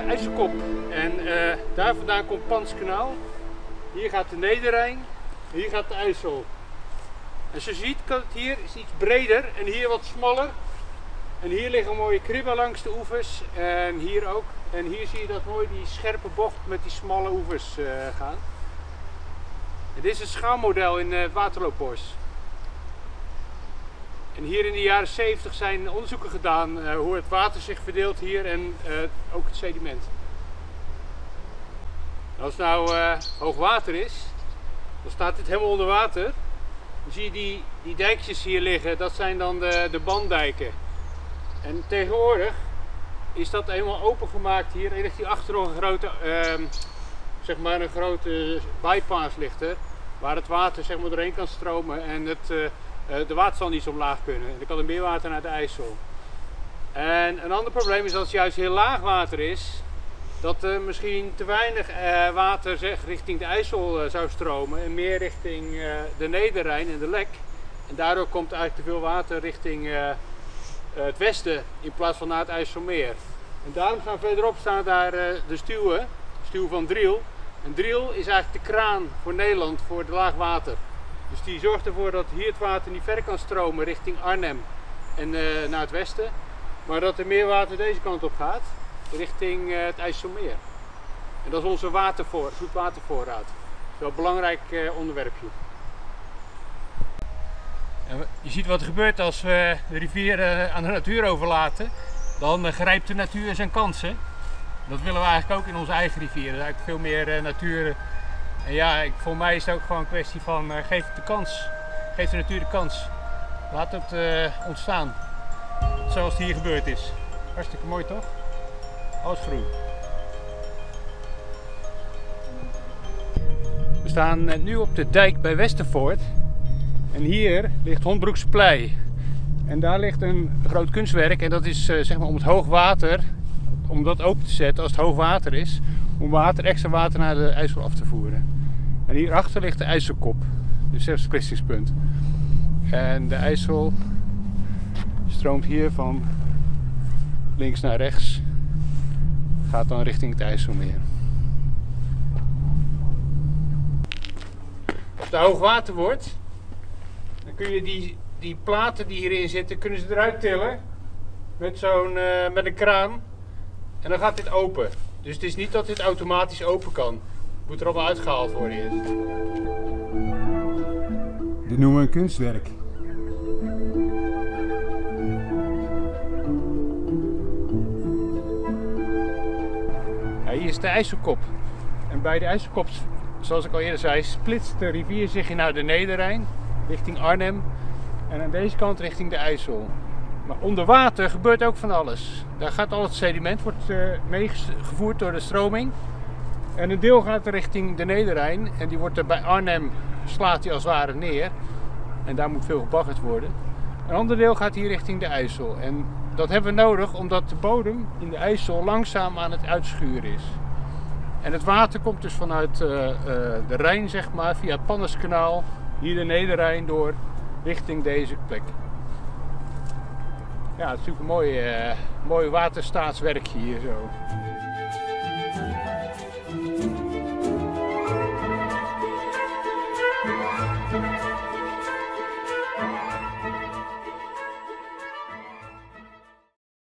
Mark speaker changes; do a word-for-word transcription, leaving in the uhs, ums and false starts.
Speaker 1: IJsselkop. En uh, daar vandaan komt Panskanaal. Hier gaat de Nederrijn. Hier gaat de IJssel. En zoals je ziet kan het hier is iets breder en hier wat smaller. En hier liggen mooie kribben langs de oevers. En hier ook. En hier zie je dat mooi die scherpe bocht met die smalle oevers uh, gaan. En dit is een schaalmodel in uh, het Waterloopbos. En hier in de jaren zeventig zijn onderzoeken gedaan uh, hoe het water zich verdeelt hier en uh, ook het sediment. En als het nou uh, hoog water is, dan staat dit helemaal onder water. Dan zie je die, die dijkjes hier liggen, dat zijn dan de, de banddijken. En tegenwoordig is dat helemaal opengemaakt hier. Er ligt hier achter nog een grote, uh, zeg maar een grote bypass ligt er, waar het water zeg maar doorheen kan stromen en het, uh, de waterstand niet zo omlaag kunnen. En dan kan er meer water naar de IJssel. En een ander probleem is dat het juist heel laag water is, dat er misschien te weinig uh, water zeg, richting de IJssel uh, zou stromen en meer richting uh, de Nederrijn en de Lek. En daardoor komt eigenlijk te veel water richting uh, uh, het westen in plaats van naar het IJsselmeer. En daarom staan verderop staan daar uh, de stuwen, de stuw van Driel. En Driel is eigenlijk de kraan voor Nederland voor de laag water. Dus die zorgt ervoor dat hier het water niet ver kan stromen richting Arnhem en uh, naar het westen. Maar dat er meer water deze kant op gaat, richting uh, het IJsselmeer. En dat is onze watervoor, zoetwatervoorraad. Dat is wel een belangrijk uh, onderwerpje. En je ziet wat er gebeurt als we de rivier uh, aan de natuur overlaten. Dan uh, grijpt de natuur zijn kansen. Dat willen we eigenlijk ook in onze eigen rivier. Er is eigenlijk veel meer uh, natuur. En ja, ik, voor mij is het ook gewoon een kwestie van uh, geef het de kans. Geef de natuur de kans. Laat het uh, ontstaan. Zoals het hier gebeurd is. Hartstikke mooi toch? Alles groen. We staan nu op de dijk bij Westervoort. En hier ligt Honbroekse Plei. En daar ligt een groot kunstwerk. En dat is uh, zeg maar om het hoog water, om dat open te zetten als het hoog water is. Om water, extra water naar de IJssel af te voeren. En hierachter ligt de IJsselkop. Dus het splitsingspunt. En de IJssel stroomt hier van links naar rechts. Gaat dan richting het IJsselmeer. Als het hoog water wordt, dan kun je die, die platen die hierin zitten, kunnen ze eruit tillen. Met zo'n uh, met een kraan. En dan gaat dit open. Dus het is niet dat dit automatisch open kan. Het moet er allemaal uitgehaald worden eerst. Dit noemen we een kunstwerk. Ja, hier is de IJsselkop. En bij de IJsselkop, zoals ik al eerder zei, splitst de rivier zich naar de Nederrijn, richting Arnhem. En aan deze kant richting de IJssel. Maar onder water gebeurt ook van alles. Daar gaat al het sediment wordt uh, meegevoerd door de stroming. En een deel gaat richting de Nederrijn. En die wordt er bij Arnhem, slaat die als het ware neer. En daar moet veel gebaggerd worden. Een ander deel gaat hier richting de IJssel. En dat hebben we nodig omdat de bodem in de IJssel langzaam aan het uitschuren is. En het water komt dus vanuit uh, uh, de Rijn, zeg maar, via het Panskanaal, hier de Nederrijn door, richting deze plek. Ja, het is natuurlijk een mooi, uh, mooi waterstaatswerkje hier zo.